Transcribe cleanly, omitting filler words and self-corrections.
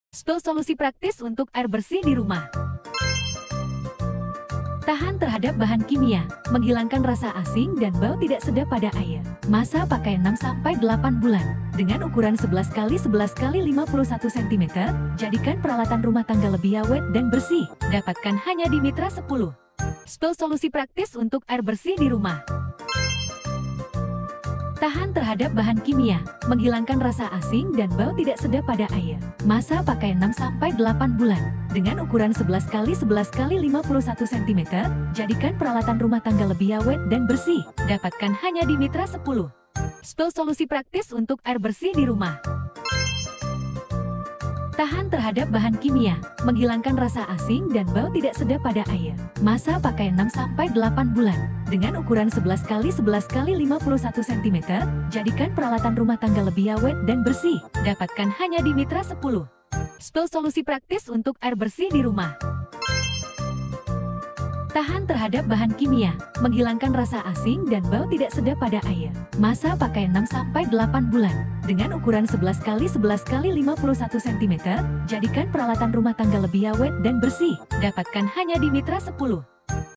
Spill solusi praktis untuk air bersih di rumah. Tahan terhadap bahan kimia, menghilangkan rasa asing dan bau tidak sedap pada air. Masa pakai 6-8 bulan. Dengan ukuran 11 x 11 x 51 cm, jadikan peralatan rumah tangga lebih awet dan bersih. Dapatkan hanya di Mitra 10. Spill solusi praktis untuk air bersih di rumah. Tahan terhadap bahan kimia, menghilangkan rasa asing dan bau tidak sedap pada air. Masa pakai 6-8 bulan. Dengan ukuran 11 x 11 x 51 cm, jadikan peralatan rumah tangga lebih awet dan bersih. Dapatkan hanya di Mitra 10. Spill solusi praktis untuk air bersih di rumah. Tahan terhadap bahan kimia, menghilangkan rasa asing dan bau tidak sedap pada air. Masa pakai 6-8 bulan. Dengan ukuran 11 x 11 x 51 cm, jadikan peralatan rumah tangga lebih awet dan bersih. Dapatkan hanya di Mitra 10. Spill solusi praktis untuk air bersih di rumah. Tahan terhadap bahan kimia, menghilangkan rasa asing dan bau tidak sedap pada air. Masa pakai 6-8 bulan. Dengan ukuran 11 x 11 x 51 cm, jadikan peralatan rumah tangga lebih awet dan bersih. Dapatkan hanya di Mitra 10.